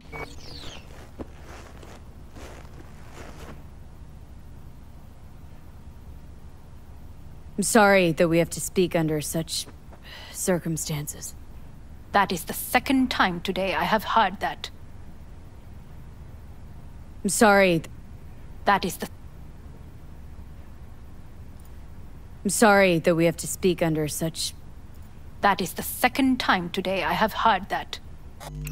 I'm sorry that we have to speak under such circumstances. That is the second time today I have heard that. I'm sorry. That is the... I'm sorry that we have to speak under such... That is the second time today I have heard that.